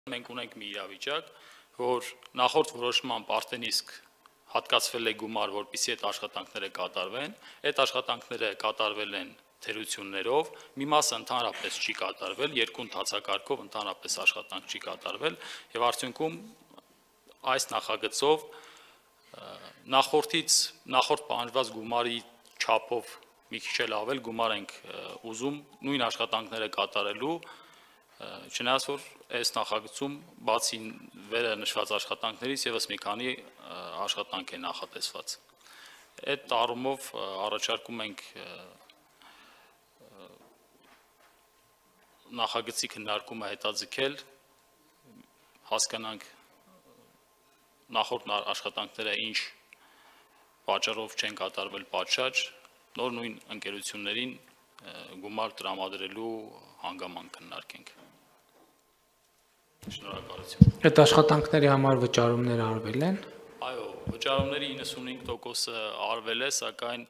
Մենք ունենք մի իրավիճակ, որ նախորդ որոշման արդեն իսկ հատկացվել է գումար, որպեսզի այդ աշխատանքները կատարվեն, այդ աշխատանքները կատարվել են թերություններով, մի մասը ընդհանրապես չի կատարվել, երկու ընթացակարգով ընդհանրապես աշխատանք չի կատարվել, եւ արդյունքում այս նախագծով նախորդ պահանջված գումարի չափով մի քիչ էլ ավել գումար ենք ուզում նույն աշխատանքները կատարելու, չնայած որ այս նախագծում բացի վերը նշված աշխատանքներից եւս մի քանի աշխատանք է նախատեսված։ Այդ առումով առաջարկում ենք նախագծի քննարկումը հետաձգել, հասկանանք նախորդ աշխատանքները ինչ պատճառով չեն կատարվել պատշաճ, նոր նույն ընկերություններին գումար տրամադրելու հանգամանք քննարկենք։ Շնորհակալություն։ Այդ աշխատանքների համար վճարումներ արվել են։ Այո, վճարումների 95%-ը արվել է, սակայն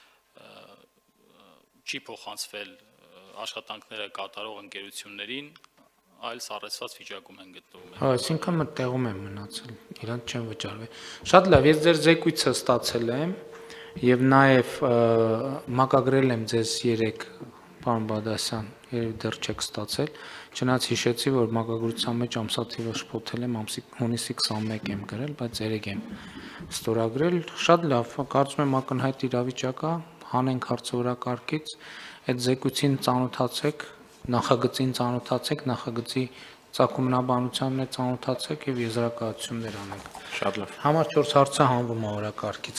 չի փոխանցվել աշխատանքները կատարող ընկերություններին, այլ սառեցված վիճակում են գտնվում։ Այսինքն մտտեղում են մնացել, իրանք չեն վճարվել։ Շատ լավ, ես ձեր զեկույցը ստացել եմ եւ նաեւ մակագրել եմ ձեզ 3 պարոն Բադասյան, երբ դեռ չեք ստացել, չնայած հիշեցի, որ մակագրության մեջ ամսաթիվը շփոթել եմ, հունիսի 21 եմ գրել, բայց 3 եմ ստորագրել։ Շատ լավ, կարծում եմ ակնհայտ իրավիճակ է, հանենք հարցորակարգից, այդ զեկույցին ծանոթացեք, նախագծին ծանոթացեք, նախագծի ծագումնաբանությանն ծանոթացեք եւ եզրակացություններ անեք։ Շատ լավ։ Համար 4 հարցը հանվում է օրակարգից։